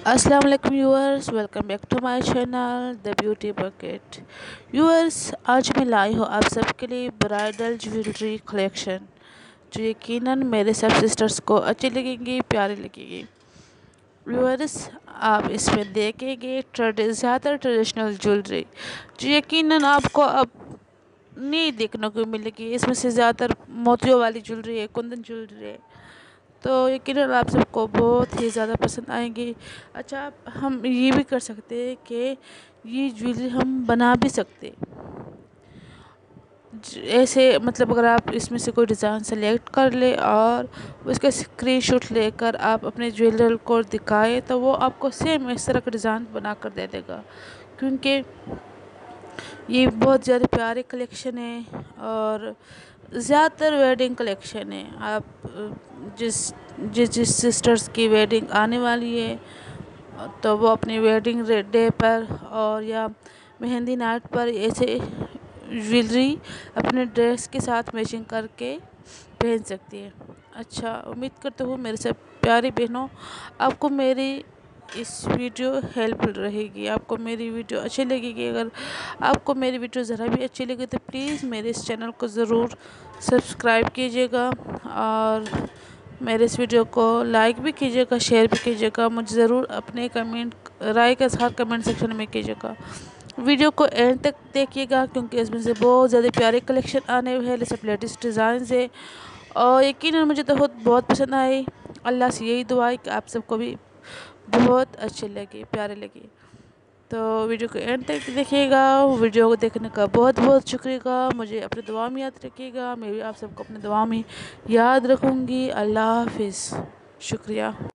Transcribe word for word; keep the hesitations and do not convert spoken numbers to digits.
السلام علیکم viewers, welcome back to my channel the Beauty Bucket. Viewers, آج میں لائی ہوں آپ سب کے لیے برائڈل جیولری کلیکشن جو یقیناً میرے سب سسٹرز کو اچھی لگیں گی، پیاری لگے گی۔ ویورس، آپ اس میں دیکھیں گے زیادہ ٹریڈیشنل جیولری جو یقیناً آپ کو اب نہیں دیکھنے کو ملے گی۔ اس میں سے زیادہ تر موتیوں والی جیولری ہے، کندن جیولری ہے، تو یقیناً آپ سب کو بہت ہی زیادہ پسند آئیں گی۔ اچھا، ہم یہ بھی کر سکتے ہیں کہ یہ جیولری ہم بنا بھی سکتے ایسے، مطلب اگر آپ اس میں سے کوئی ڈیزائن سلیکٹ کر لے اور اس کا اسکرین شاٹ لے کر آپ اپنے جیولر کو دکھائے تو وہ آپ کو سیم اس طرح کا ڈیزائن بنا کر دے دے گا، کیونکہ یہ بہت زیادہ پیارے کلیکشن ہے اور زیادہ تر ویڈنگ کلیکشن ہے۔ آپ جس جس جس سسٹرز کی ویڈنگ آنے والی ہے تو وہ اپنی ویڈنگ ڈے پر اور یا مہندی نائٹ پر ایسے جیولری اپنے ڈریس کے ساتھ میچنگ کر کے پہن سکتی ہے۔ اچھا، امید کرتا ہوں میرے سب پیاری بہنوں آپ کو میری اس ویڈیو ہیلپ فل رہے گی، آپ کو میری ویڈیو اچھی لگے گی۔ اگر آپ کو میری ویڈیو ذرا بھی اچھی لگے تو پلیز میرے اس چینل کو ضرور سبسکرائب کیجیے گا اور میرے اس ویڈیو کو لائک بھی کیجیے گا، شیئر بھی کیجیے گا۔ مجھے ضرور اپنے کمنٹ رائے کا اظہار کمنٹ سیکشن میں کیجیے گا۔ ویڈیو کو اینڈ تک دیکھیے گا کیونکہ اس میں سے بہت زیادہ پیارے کلیکشن آنے ہوئے ہیں، سب لیٹسٹ ڈیزائنز ہیں اور یقیناً مجھے تو بہت بہت پسند آئی۔ اللہ سے یہی دعا ہے کہ آپ سب کو بھی بہت اچھے لگے، پیارے لگے، تو ویڈیو کو اینڈ تک دیکھیے گا۔ ویڈیو کو دیکھنے کا بہت بہت شکریہ گا۔ مجھے اپنے دعا میں یاد رکھیے گا، میں بھی آپ سب کو اپنے دعا میں یاد رکھوں گی۔ اللہ حافظ، شکریہ۔